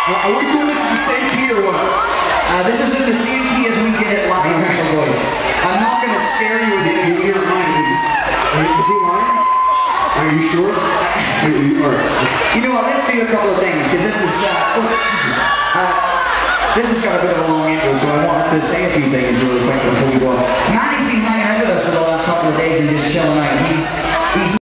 Are we doing this in the same key or what? This is in the same key as we did it live with the voice. I'm not going to scare you with it. You're lying. Is he lying? Are you sure? Alright. You know what, let's do a couple of things, because this is, this has got a bit of a long intro, so I wanted to say a few things really quick before we go on. Manny's been hanging out with us for the last couple of days and just chilling out.